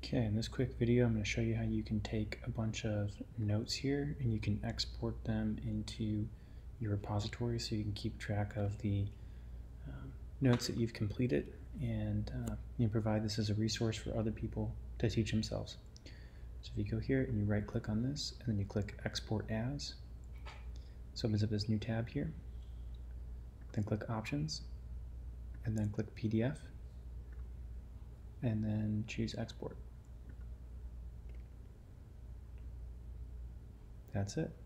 Okay, in this quick video I'm going to show you how you can take a bunch of notes here and you can export them into your repository so you can keep track of the notes that you've completed, and you can provide this as a resource for other people to teach themselves. So if you go here and you right click on this and then you click Export As, so it opens up this new tab here, then click Options and then click PDF and then choose Export. That's it.